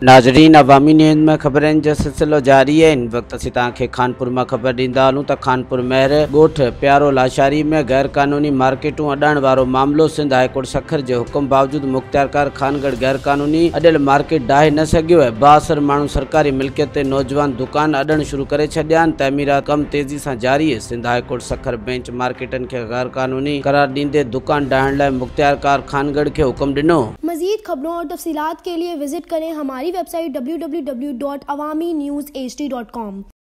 नाज़रीन, अवामी न्यूज़ में ख़बरनि जो सिलसिलो जारी है। इन वक्त असीं तव्हांखे खानपुर में ख़बर ॾींदा हलूं त खानपुर महर ॻोठ प्यारो लाशारी में गैर क़ानूनी मार्केटूं अॾाइण वारो मामलो सिंध हाईकोर्ट सखर जे हुकुम बावजूद मुख्तियारकार खानगढ़ गैर क़ानूनी अॾियल मार्केट डाहे न सघियो आहे। 62 माण्हू सरकारी मिल्कियत ते नौजवान दुकान अॾण शुरू करे छॾिया आहिनि। तइमीरात कम तेज़ी सां जारी आहे। सिंध हाईकोर्ट सखर बेंच मार्केटनि खे गैर क़ानूनी करार ॾींदे दुकान डाहण लाइ मुख्तियारकार खानगढ़ खे हुकुम ॾिनो। मज़ीद खबरों और तफसीलात के लिए विजिट करें हमारी वेबसाइट www.awamiNewsHD.com।